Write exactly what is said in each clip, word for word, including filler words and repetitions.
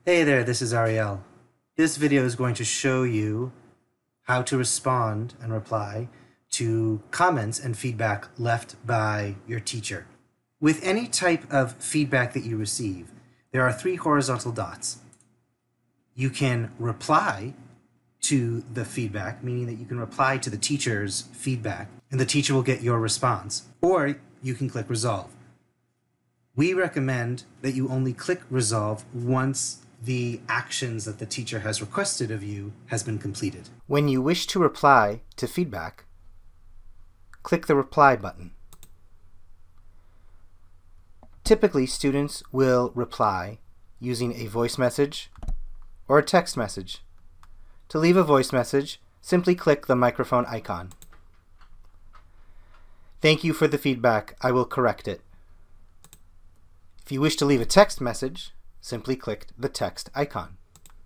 Hey there, this is Ariel. This video is going to show you how to respond and reply to comments and feedback left by your teacher. With any type of feedback that you receive, there are three horizontal dots. You can reply to the feedback, meaning that you can reply to the teacher's feedback, and the teacher will get your response, or you can click resolve. We recommend that you only click resolve once the actions that the teacher has requested of you has been completed. When you wish to reply to feedback, click the reply button. Typically, students will reply using a voice message or a text message. To leave a voice message, simply click the microphone icon. Thank you for the feedback. I will correct it. If you wish to leave a text message, simply click the text icon.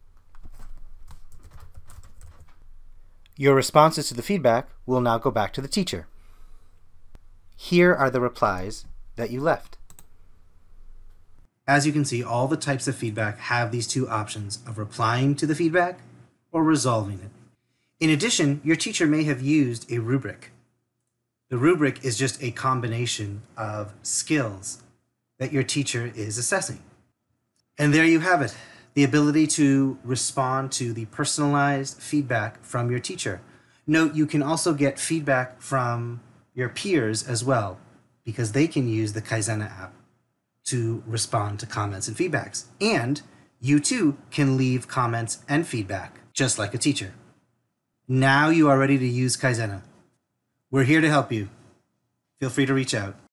Your responses to the feedback will now go back to the teacher. Here are the replies that you left. As you can see, all the types of feedback have these two options of replying to the feedback or resolving it. In addition, your teacher may have used a rubric. The rubric is just a combination of skills that your teacher is assessing. And there you have it, the ability to respond to the personalized feedback from your teacher. Note, you can also get feedback from your peers as well, because they can use the Kaizena app to respond to comments and feedbacks. And you too can leave comments and feedback, just like a teacher. Now you are ready to use Kaizena. We're here to help you. Feel free to reach out.